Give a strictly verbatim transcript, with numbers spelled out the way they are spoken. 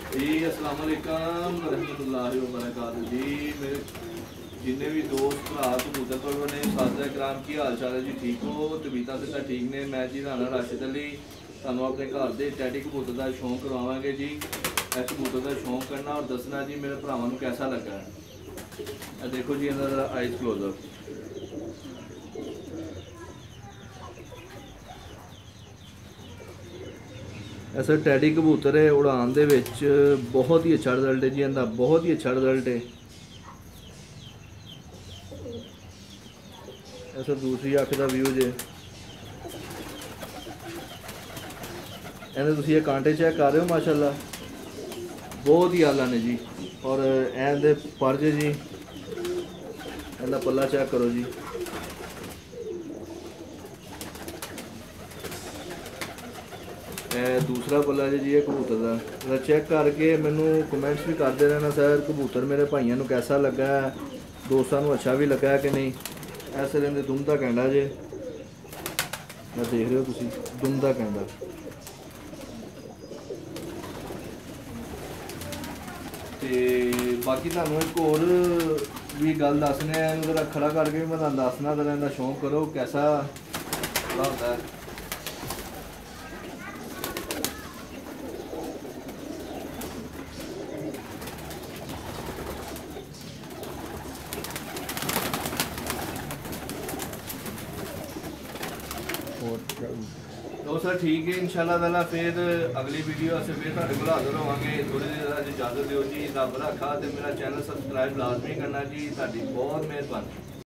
जी अस्सलाम वालेकुम रहमतुल्लाहि व बरकातहू जी। मेरे जिन्ने भी दोस्त भरा कबूतर परवर ने सादा कराम की हाल चाल है जी, ठीक हो? तबीयतां सिहतां ठीक ने? मैं जी राना राशिद अली तुहानू अपने घर के टैडी कबूतर का शौक करवावांगे जी। इस कबूतर का शौक करना और दसना जी मेरे भरावां नू कैसा लगा है। देखो जी इन्हां दा आइज क्लोजअप। ऐसा टैडी कबूतर है, उड़ान दे विच बहुत ही अच्छा रिजल्ट है जी इनका, बहुत ही अच्छा रिजल्ट है। ऐसा दूसरी अख का व्यू जे इन्हें तुसीं ये कांटे चेक कर रहे हो, माशाल्लाह बहुत ही आला ने जी। और एन दे पर जे जी इनका पल्ला चेक करो जी। दूसरा पल्ला जी जी कबूतर का चेक करके मैनू कमेंट्स भी करते रहना सर कबूतर मेरे भाइयों को कैसा लगा है, दोस्तों को अच्छा भी लगा है कि नहीं। ऐसे रहते दुम का कैंडा जे मैं देख रहे हो तुम दुम का कैंडा। तो बाकी तुहानू एक होर भी गल दसने जरा खड़ा करके भी मैं तुहानू दसना जरा इनका शौक करो कैसा होता है। तो सर ठीक है इंशाल्लाह ताला फिर अगली वीडियो से फिर तुहाडे कोल हाज़र होवांगे। थोड़ी देर इजाज़त दिओ जी, रब रखा। ते मेरा चैनल सबसक्राइब लाजमी करना जी, तुहाडी बहुत मेहरबानी।